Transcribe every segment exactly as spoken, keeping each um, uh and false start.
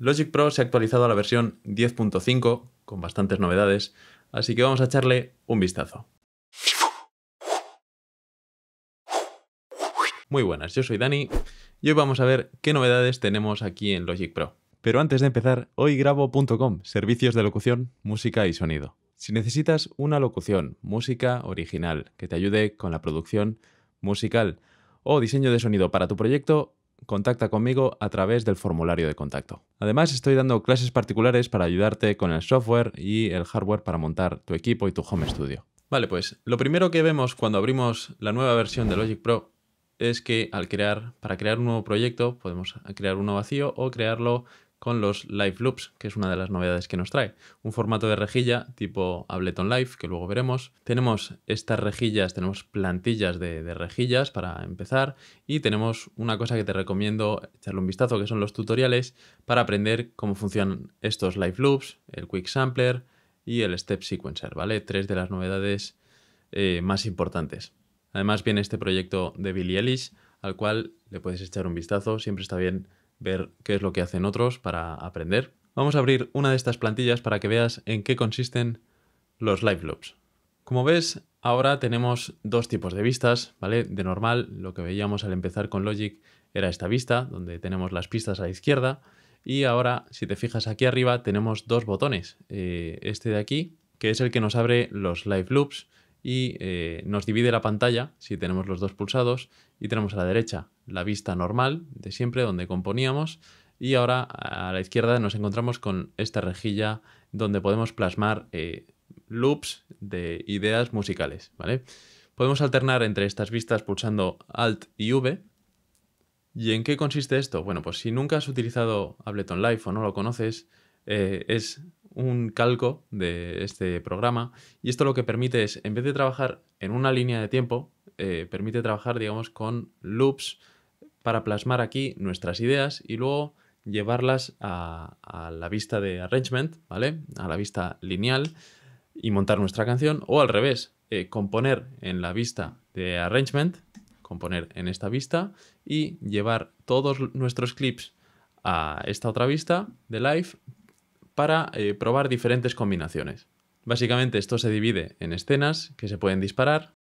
Logic Pro se ha actualizado a la versión diez punto cinco con bastantes novedades, así que vamos a echarle un vistazo. Muy buenas, yo soy Dani y hoy vamos a ver qué novedades tenemos aquí en Logic Pro. Pero antes de empezar, hoygrabo punto com, servicios de locución, música y sonido. Si necesitas una locución, música original, que te ayude con la producción musical o diseño de sonido para tu proyecto, contacta conmigo a través del formulario de contacto. Además, estoy dando clases particulares para ayudarte con el software y el hardware para montar tu equipo y tu home studio. Vale, pues lo primero que vemos cuando abrimos la nueva versión de Logic Pro es que al crear, para crear un nuevo proyecto podemos crear uno vacío o crearlo con los Live Loops, que es una de las novedades que nos trae. Un formato de rejilla tipo Ableton Live, que luego veremos. Tenemos estas rejillas, tenemos plantillas de, de rejillas para empezar y tenemos una cosa que te recomiendo echarle un vistazo, que son los tutoriales para aprender cómo funcionan estos Live Loops, el Quick Sampler y el Step Sequencer, ¿vale? Tres de las novedades eh, más importantes. Además viene este proyecto de Billie Eilish, al cual le puedes echar un vistazo, siempre está bien ver qué es lo que hacen otros para aprender. Vamos a abrir una de estas plantillas para que veas en qué consisten los Live Loops. Como ves, ahora tenemos dos tipos de vistas, ¿vale? De normal, lo que veíamos al empezar con Logic era esta vista, donde tenemos las pistas a la izquierda, y ahora, si te fijas aquí arriba, tenemos dos botones. Eh, este de aquí, que es el que nos abre los Live Loops, y eh, nos divide la pantalla si tenemos los dos pulsados, y tenemos a la derecha la vista normal de siempre donde componíamos y ahora a la izquierda nos encontramos con esta rejilla donde podemos plasmar eh, loops de ideas musicales, ¿vale? Podemos alternar entre estas vistas pulsando Alt y V. ¿Y en qué consiste esto? Bueno, pues si nunca has utilizado Ableton Live o no lo conoces, eh, es un calco de este programa y esto lo que permite es, en vez de trabajar en una línea de tiempo, eh, permite trabajar, digamos, con loops para plasmar aquí nuestras ideas y luego llevarlas a, a la vista de arrangement, ¿vale? A la vista lineal y montar nuestra canción, o al revés, eh, componer en la vista de arrangement, componer en esta vista y llevar todos nuestros clips a esta otra vista de live para eh, probar diferentes combinaciones. Básicamente esto se divide en escenas que se pueden disparar.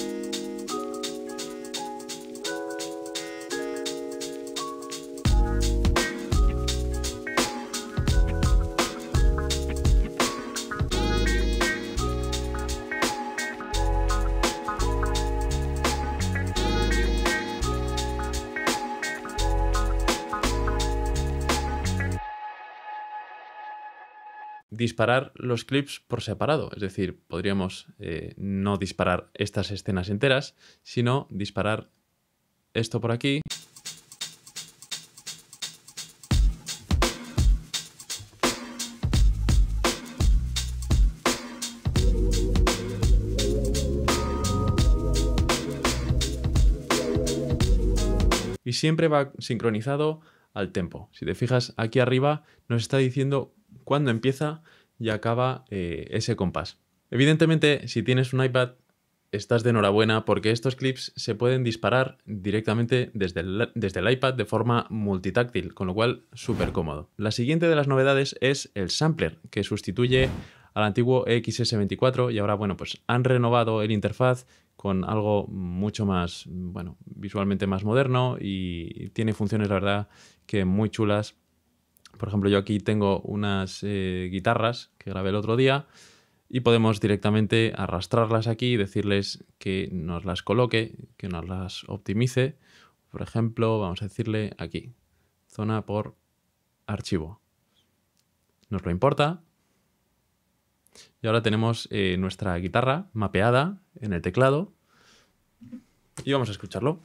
Disparar los clips por separado, es decir, podríamos eh, no disparar estas escenas enteras, sino disparar esto por aquí. Y siempre va sincronizado al tempo. Si te fijas aquí arriba nos está diciendo cuándo empieza y acaba eh, ese compás. Evidentemente, si tienes un iPad, estás de enhorabuena porque estos clips se pueden disparar directamente desde el, desde el iPad de forma multitáctil, con lo cual súper cómodo. La siguiente de las novedades es el sampler, que sustituye al antiguo E X S veinticuatro y ahora, bueno, pues han renovado el interfaz con algo mucho más, bueno, visualmente más moderno y tiene funciones, la verdad, que muy chulas. Por ejemplo, yo aquí tengo unas eh, guitarras que grabé el otro día y podemos directamente arrastrarlas aquí y decirles que nos las coloque, que nos las optimice. Por ejemplo, vamos a decirle aquí, zona por archivo. Nos lo importa. Y ahora tenemos eh, nuestra guitarra mapeada en el teclado y vamos a escucharlo.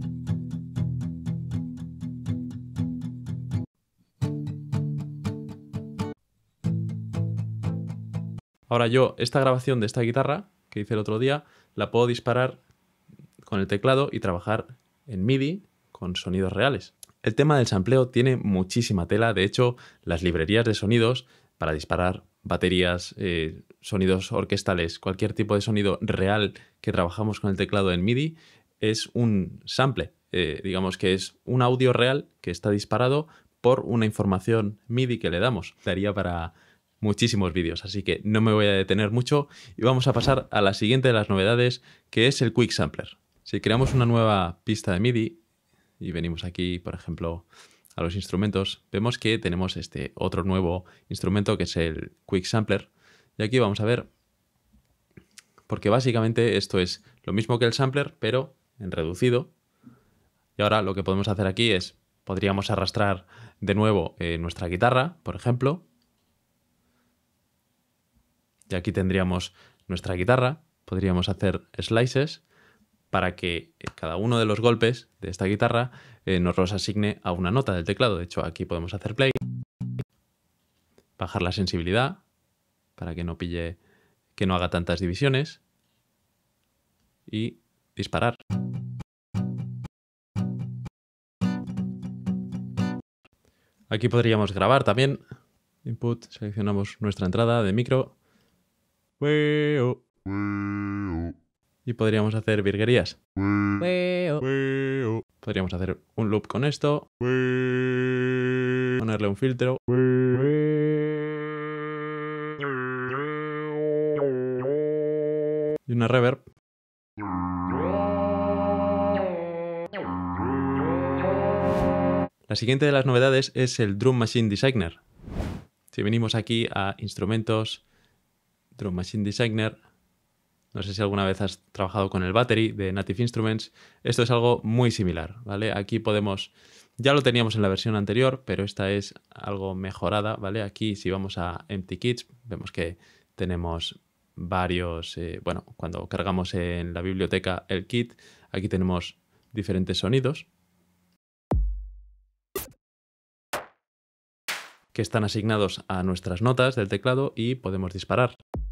Ahora yo esta grabación de esta guitarra que hice el otro día la puedo disparar con el teclado y trabajar en MIDI con sonidos reales. El tema del sampleo tiene muchísima tela. De hecho, las librerías de sonidos para disparar baterías, eh, sonidos orquestales, cualquier tipo de sonido real que trabajamos con el teclado en MIDI es un sample. Eh, digamos que es un audio real que está disparado por una información M I D I que le damos. Daría para muchísimos vídeos, así que no me voy a detener mucho y vamos a pasar a la siguiente de las novedades, que es el Quick Sampler. Si creamos una nueva pista de M I D I y venimos aquí, por ejemplo, a los instrumentos, vemos que tenemos este otro nuevo instrumento que es el Quick Sampler. Y aquí vamos a ver, porque básicamente esto es lo mismo que el sampler, pero en reducido. Y ahora lo que podemos hacer aquí es, podríamos arrastrar de nuevo eh, nuestra guitarra, por ejemplo. Y aquí tendríamos nuestra guitarra. Podríamos hacer slices para que cada uno de los golpes de esta guitarra eh, nos los asigne a una nota del teclado. De hecho, aquí podemos hacer play, bajar la sensibilidad para que no pille, que no haga tantas divisiones y disparar. Aquí podríamos grabar también. Input, seleccionamos nuestra entrada de micro. Y podríamos hacer virguerías. Podríamos hacer un loop con esto. Ponerle un filtro. Y una reverb. La siguiente de las novedades es el Drum Machine Designer. Si venimos aquí a Instrumentos, Drum Machine Designer, no sé si alguna vez has trabajado con el Battery de Native Instruments, esto es algo muy similar, ¿vale? Aquí podemos, ya lo teníamos en la versión anterior, pero esta es algo mejorada, ¿vale? Aquí si vamos a Empty Kits, vemos que tenemos varios, eh, bueno, cuando cargamos en la biblioteca el kit, aquí tenemos diferentes sonidos que están asignados a nuestras notas del teclado y podemos disparar.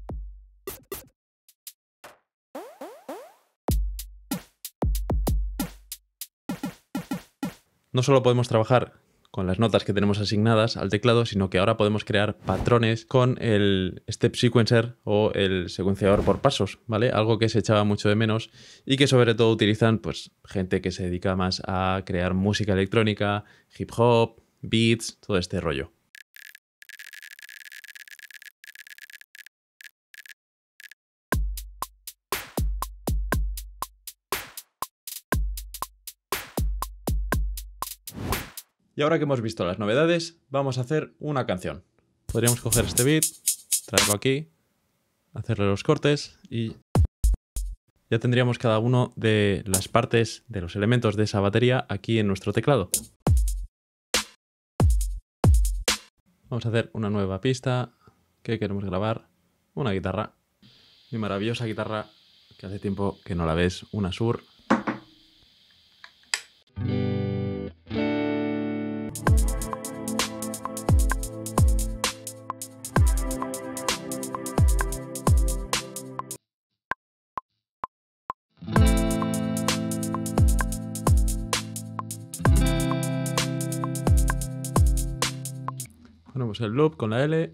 No solo podemos trabajar con las notas que tenemos asignadas al teclado, sino que ahora podemos crear patrones con el Step Sequencer o el secuenciador por pasos, ¿vale? Algo que se echaba mucho de menos y que sobre todo utilizan pues, gente que se dedica más a crear música electrónica, hip hop, beats, todo este rollo. Y ahora que hemos visto las novedades, vamos a hacer una canción. Podríamos coger este beat, traerlo aquí, hacerle los cortes y ya tendríamos cada uno de las partes de los elementos de esa batería aquí en nuestro teclado. Vamos a hacer una nueva pista que queremos grabar, una guitarra, mi maravillosa guitarra que hace tiempo que no la ves, una Sur. Ponemos el loop con la L.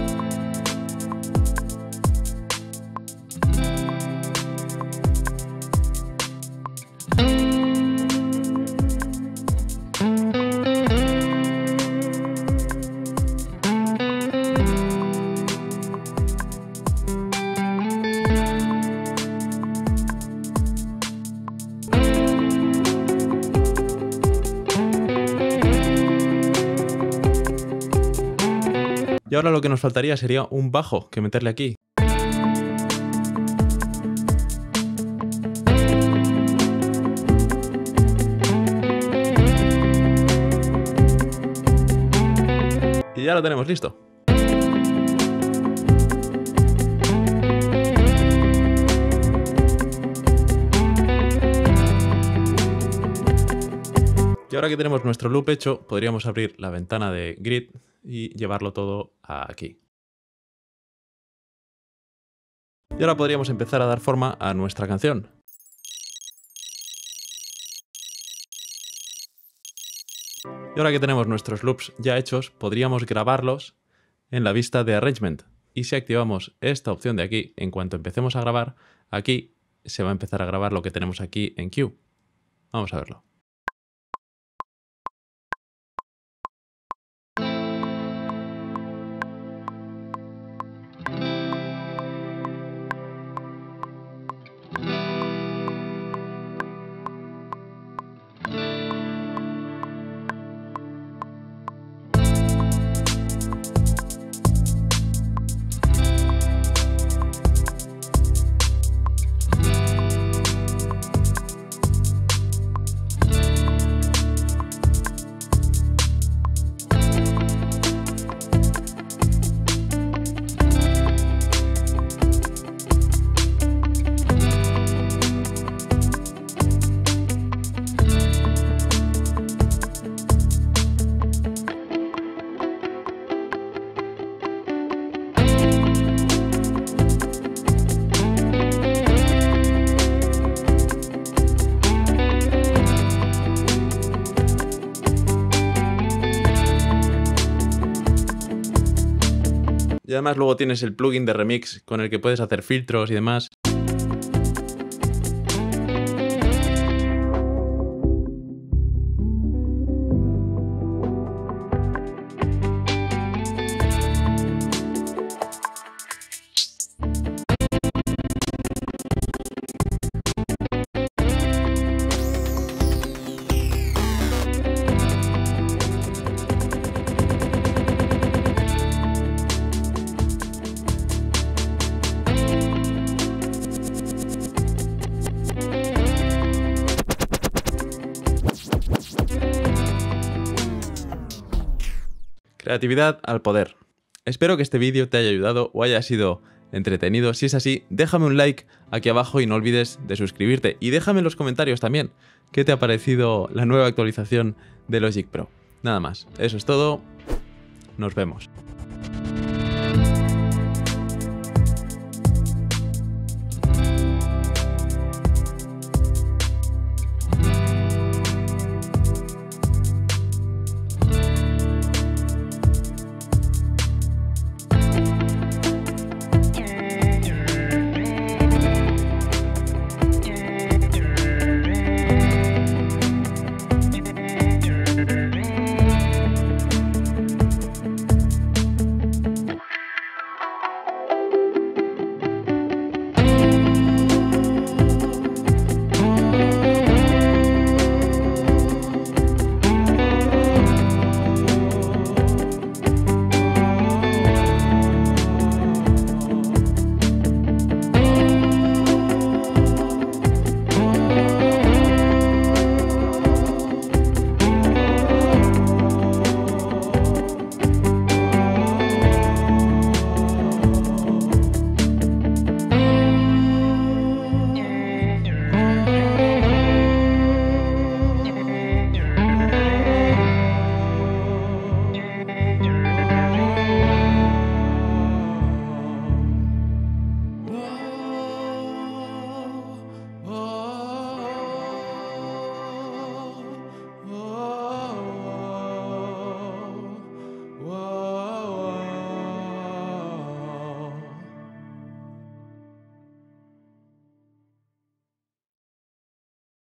Y ahora lo que nos faltaría sería un bajo que meterle aquí. Y ya lo tenemos listo. Y ahora que tenemos nuestro loop hecho, podríamos abrir la ventana de Grid y llevarlo todo a aquí. Y ahora podríamos empezar a dar forma a nuestra canción. Y ahora que tenemos nuestros loops ya hechos, podríamos grabarlos en la vista de Arrangement. Y si activamos esta opción de aquí, en cuanto empecemos a grabar, aquí se va a empezar a grabar lo que tenemos aquí en Cue. Vamos a verlo. Y además luego tienes el plugin de remix con el que puedes hacer filtros y demás. Creatividad al poder. Espero que este vídeo te haya ayudado o haya sido entretenido. Si es así, déjame un like aquí abajo y no olvides de suscribirte. Y déjame en los comentarios también qué te ha parecido la nueva actualización de Logic Pro. Nada más, eso es todo. Nos vemos.